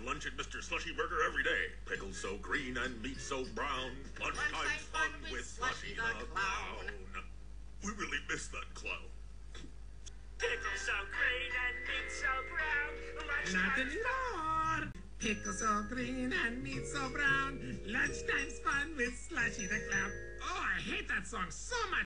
lunch at Mr. Slushy Burger every day. Pickles so green and meat so brown. Lunchtime fun with Slushy the Clown. We really miss that clown. Pickles so green and meat so brown. Not anymore. Pickles so green and meat so brown. Lunchtime's fun with Slushy the Clown. Oh, I hate that song so much.